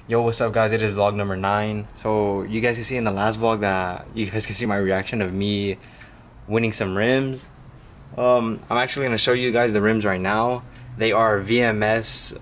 Yo, what's up guys? It is vlog number 9. So you guys can see in the last vlog that you guys can see my reaction of me winning some rims. I'm actually gonna show you guys the rims right now. They are VMS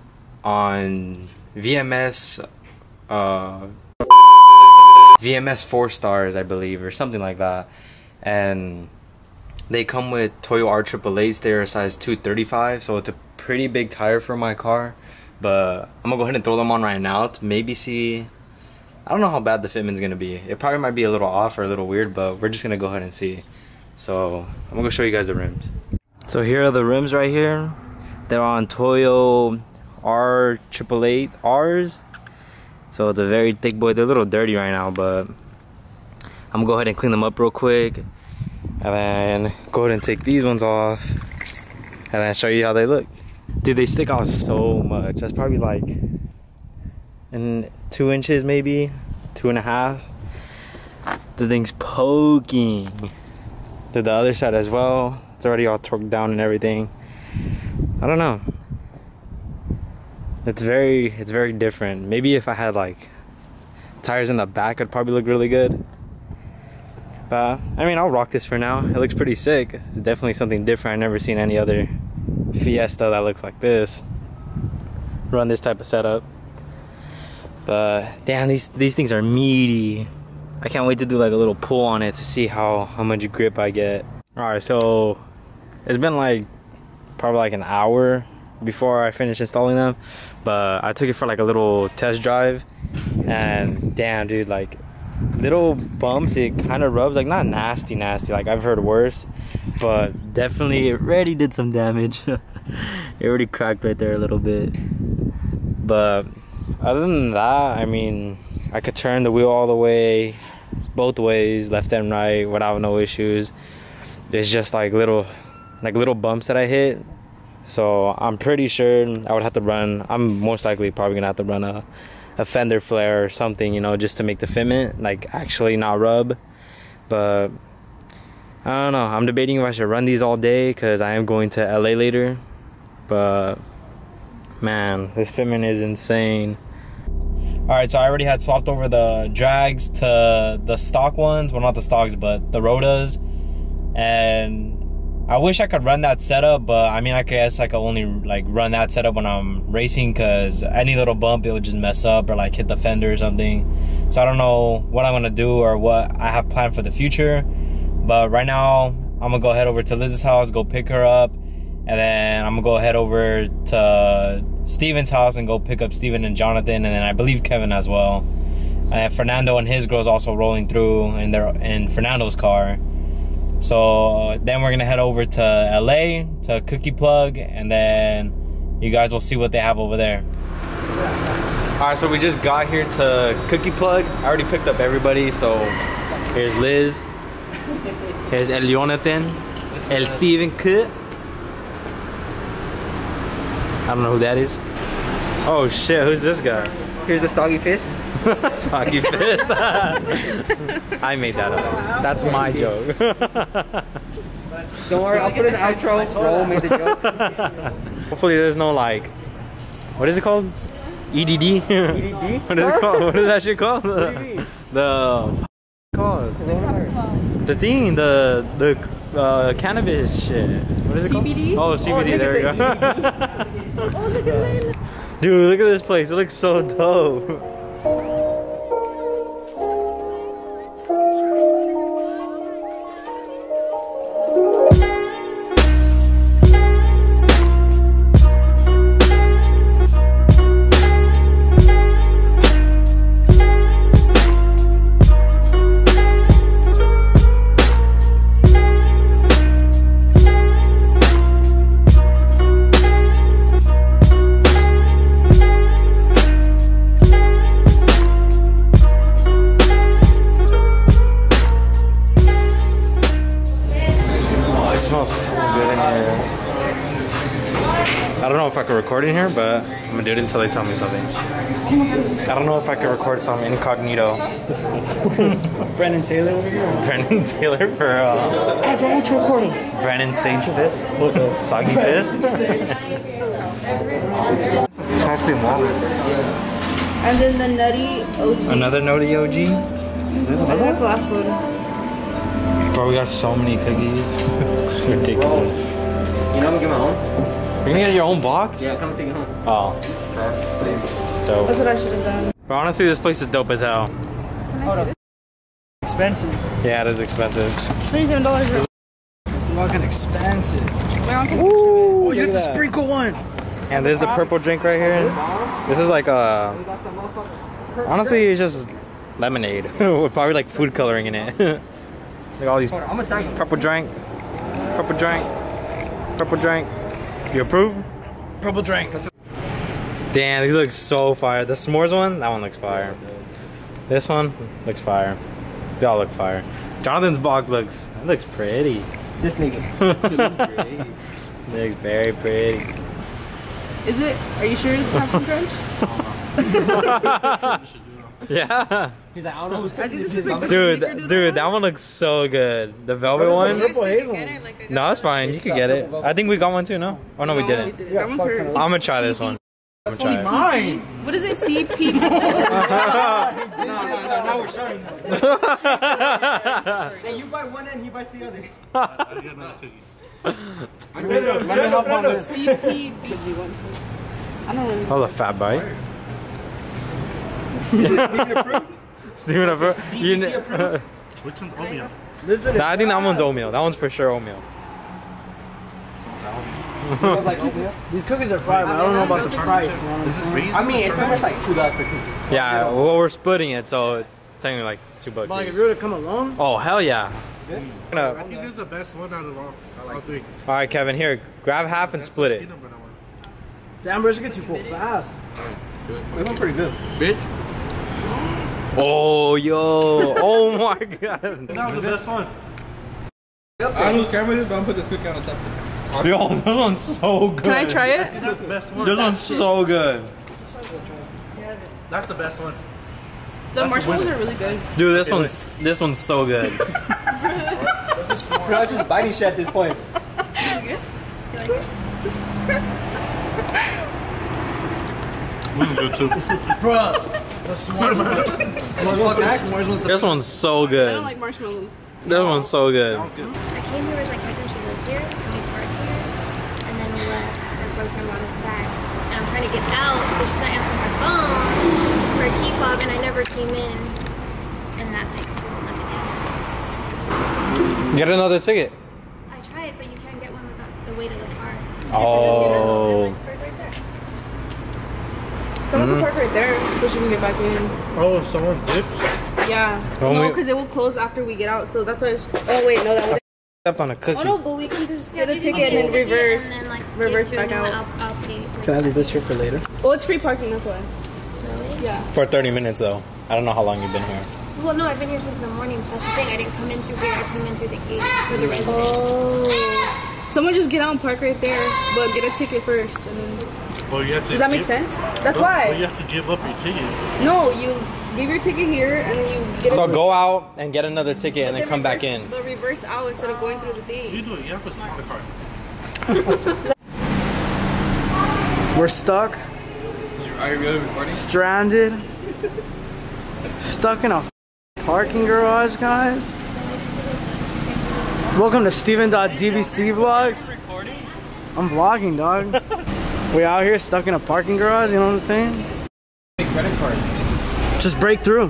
4 stars, I believe, or something like that. And they come with Toyo R AAAs. They're a size 235, so it's a pretty big tire for my car. But I'm gonna go ahead and throw them on right now to maybe see. I don't know how bad the fitment's gonna be. It probably might be a little off or a little weird, but we're just gonna go ahead and see. So I'm gonna show you guys the rims. So here are the rims right here. They're on Toyo R AAAs. So it's a very thick boy. They're a little dirty right now, but I'm gonna go ahead and clean them up real quick, and then go ahead and take these ones off, and then show you how they look. Dude, they stick out so much. That's probably like in 2 inches, maybe 2.5. The thing's poking to the other side as well. It's already all torqued down and everything. I don't know. It's very different. Maybe if I had like tires in the back, it'd probably look really good. But I mean, I'll rock this for now. It looks pretty sick. It's definitely something different. I've never seen any other Fiesta that looks like this run this type of setup. But damn, these things are meaty. I can't wait to do like a little pull on it to see how much grip I get. All right, so it's been like probably like an hour before I finished installing them, but I took it for like a little test drive, and damn dude, like little bumps, it kind of rubs, like not nasty like I've heard worse, but definitely it already did some damage. It already cracked right there a little bit. But other than that, I mean, I could turn the wheel all the way, both ways, left and right, without no issues. It's just like little bumps that I hit. So I'm pretty sure I would have to run, I'm most likely probably gonna have to run a fender flare or something, you know, just to make the fitment like actually not rub. But I don't know, I'm debating if I should run these all day because I am going to LA later. But man, this fitment is insane. Alright, so I already had swapped over the drags to the stock ones. Well, not the stocks, but the Rotas. And I wish I could run that setup, but I mean, I guess I could only like run that setup when I'm racing, because any little bump, it would just mess up or like hit the fender or something. So I don't know what I'm gonna do or what I have planned for the future. But right now, I'm gonna go head over to Liz's house, go pick her up, and then I'm gonna go head over to Steven's house and go pick up Steven and Jonathan, and then I believe Kevin as well. And Fernando and his girl's also rolling through in Fernando's car. So then we're gonna head over to LA to Cookie Plug, and then you guys will see what they have over there. Alright, so we just got here to Cookie Plug. I already picked up everybody, so here's Liz. Here's El Jonathan. El Steven Cut. I don't know who that is. Oh shit, who's this guy? Here's the Soggy Fist. Soggy Fist. I made that up. That's my joke. Don't worry, I'll put an outro. Bro made the joke. Hopefully there's no like, what is it called? EDD? EDD? What is it called? What is that shit called? The thing, the cannabis shit. What is it called? CBD? Oh, CBD, there we go. Oh, look at that. Dude, look at this place. It looks so dope. I don't know if I can record in here, but I'm gonna do it until they tell me something. I don't know if I can record some incognito. Brennan Taylor over here. Brennan Taylor for Hey, bro, what you recording? Brennan Sage Fist. Soggy Fist. Chocolate wallet. And then the nutty OG. Another nutty OG. And that's the last one. Bro, we got so many cookies. It's ridiculous. You know I'm gonna get my own? You're gonna get your own box? Yeah, come take it home. Oh. Dope. That's what I should have done. But honestly, this place is dope as hell. Can I see this? Expensive. Yeah, it is expensive. $37. Fucking expensive. Ooh, Oh, you have the sprinkle one. And there's the purple drink right here. This is like honestly, it's just lemonade with probably like food coloring in it. Like all these purple drink, purple drink, purple drink. You approve? Purple drink. Damn, these look so fire. The s'mores one, that one looks fire. This one looks fire. They all look fire. Jonathan's box looks pretty. This nigga. He looks great. Looks very pretty. Is it? Are you sure it's Captain Crunch? Yeah. He's like, I don't know who's cooking this. Dude, that one looks so good. The velvet one? No, it's fine. You could get it. I think we got one too, no? Oh, no, we didn't. That one's for I'm gonna try this one. I'm gonna try it. Mine. what is it? CP? No, now we're showing them. And you buy one and he buys the other. Let me help on this. CPB one. I don't know. That was a fat bite. Steven approved? Which one's oatmeal? Nah, I think that one's oatmeal. That one's for sure oatmeal. Smells like oatmeal. These cookies are fire, but I don't know about the price. You know This is reasonable. I mean, it's pretty much like $2 per cookie. Yeah, well, we're splitting it, so it's technically like $2 Like, if each. you were to come alone, Oh, hell yeah. I think this is the best one out of all three. Alright, Kevin, here. Grab half and split it. Peanut butter one. damn, bro, you get too full fast. They went pretty good. Bitch. Oh, yo. Oh my god. That was the best one. I don't know whose camera it is, but I'm putting the cookie on the top. Yo, this one's so good. Can I try it? That's the best one. This one's so good. That's the best one. The marshmallows are really good. Dude, this one's so good. We're not just biting shit at this point. This is good too. Bro, the s'mores one. This one's so I good. don't like marshmallows. This one's so good. I came here with my cousin, she lives here, and we parked here, and then we left. Her boyfriend brought us back. And I'm trying to get out, but she's not answering her phone for a key fob, and I never came in. And that thing, so won't let me get Get another ticket. in. I tried, but you can't get one without the weight of the car. Oh. Someone can park right there so she can get back in. Oh, someone dips? Yeah. Don't No, we- because it will close after we get out, so that's why. Oh wait, no, that would. Up on a cookie. Oh no, but we can just get a you can ticket get and a then ticket reverse, and then, like, reverse get back through, and out. then I'll pay. Can I leave this here for later? Oh, it's free parking. That's why. Really? Yeah. For 30 minutes though. I don't know how long you've been here. Well, no, I've been here since the morning. That's the thing. I didn't come in through here. I came in through the gate for the residents. Oh. Someone just get out and park right there, but get a ticket first, and then. Well, you have to. Does that make sense? That's Well, why. you have to give up your ticket. No, you leave your ticket here, and then you get. So a go out and get another ticket and but then come back reverse- in. But reverse out instead of going through the You thing. do it. You have to smile the card. We're stuck, Are you really recording? stranded, stuck in a parking garage, guys. Welcome to Steven.dbc vlogs. I'm vlogging, dog. We out here stuck in a parking garage, you know what I'm saying? Credit card. Just break through.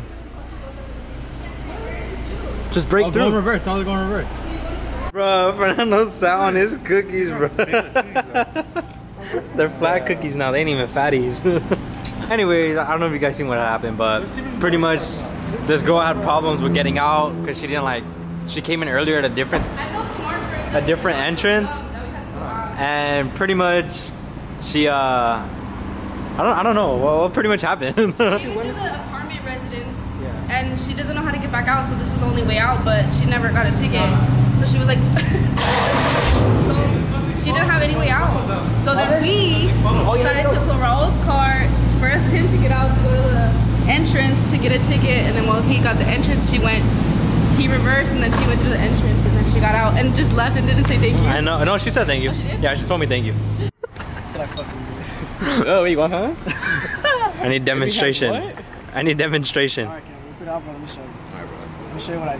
Just break Go in through. reverse. Tell her to go in reverse. Bro, Fernando sat on his cookies, bro. They're flat cookies now. They ain't even fatties. Anyways, I don't know if you guys seen what happened, but pretty much this girl had problems with getting out because she didn't like. She came in earlier at a different entrance, and pretty much she I don't know what pretty much happened. She went to the apartment residence, and she doesn't know how to get back out, so this is the only way out. But she never got a ticket, so she was like, so she didn't have any way out. So then we decided to put Raul's car for him to get out to go to the entrance to get a ticket, and then while he got the entrance, he reversed, and then she went through the entrance, and then she got out and just left and didn't say thank you. I know. No, she said thank you. Oh, she did? Yeah, she told me thank you. Oh, wait, you want huh? I need demonstration. I need demonstration. Alright, can whip it out, bro? Let me show you. Alright, bro. Let me show you what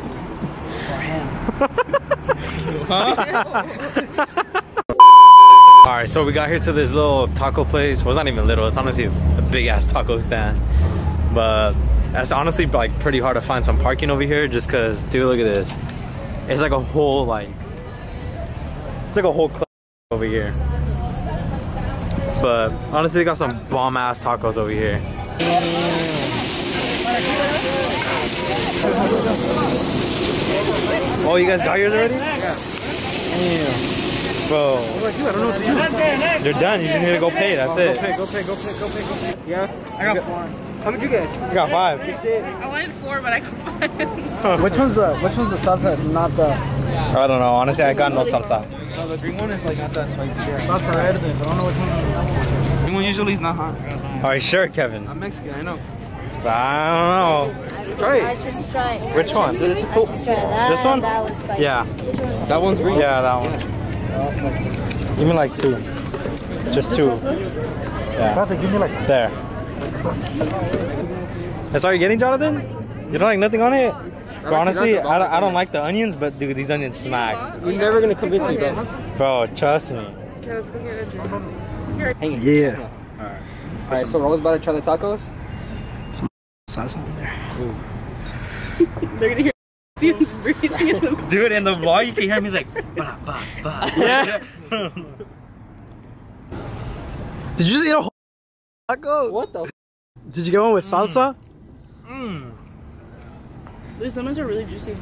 I do. Or him. Alright, so we got here to this little taco place. Well, it's not even little. It's honestly a big ass taco stand. But that's honestly like pretty hard to find some parking over here just cause, dude, look at this. It's like a whole it's like a whole club over here. But honestly, they got some bomb ass tacos over here. Oh, you guys got yours already? Yeah. Damn. Bro. I don't know what to do. They're done. You just need to go pay. That's it. Go pay. Yeah? I got 4. How much you get? You got 5. I wanted 4, but I got 5. Which one's the salsa? It's not the... I don't know. Honestly, I got no salsa. No, the green one is like not that spicy. Yeah. Salsa red, but I don't know which one. Green one usually is not hot. Alright, sure, Kevin. I'm Mexican, I know. I don't know. Try it. I just tried. Which one? Let's try that. This one? That was spicy. Yeah. That one's green? Yeah, that one. Give me like 2. Just 2. Yeah. Give me like... There. That's all you're getting, Jonathan? You don't like nothing on it? Bro, honestly, I don't like the onions, but dude, these onions smack. You're never gonna convince me, bro. Bro, trust me. Okay, let's go get it. Yeah. Alright, so Rose about to try the tacos? Salsa in there. They're gonna hear Steven's breathing in the... Dude, in the vlog, you can hear him, he's like, ba, ba, ba. Yeah. Did you just eat a whole taco? What the? Did you get one with salsa? These lemons are really juicy.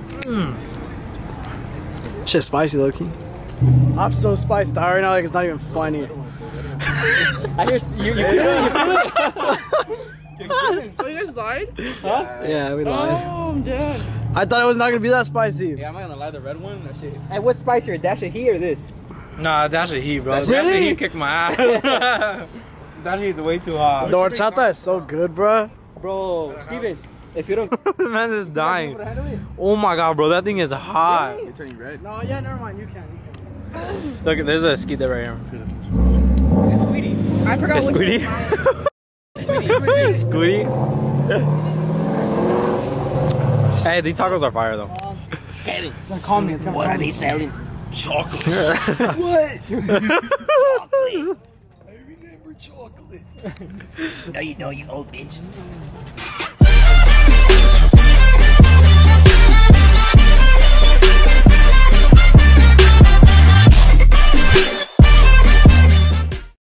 Shit, spicy, low-key. I'm so spiced out right now, like it's not even funny. I hear you feel it? Oh, you guys lied? Huh? Yeah, we lied. Oh, I'm dead. I thought it was not gonna be that spicy. Yeah, I'm not gonna lie, the red one, that shit. Hey, what's spicier, Dash of Heat or this? Nah, Dash of Heat, bro. Really? Dash of Heat kicked my ass. Dash of Heat's way too hot. The horchata is so good, bro. Bro, Steven, if you don't... This man is dying. Oh my god, bro, that thing is hot. You're turning red. No, yeah, never mind. You can. Look, there's a esquite right here. I forgot what Esquite? Esquite? Hey, these tacos are fire though. Don't call me. What are they selling? Chocolate. What? Chocolate. I remember chocolate. No, you know, you old bitch.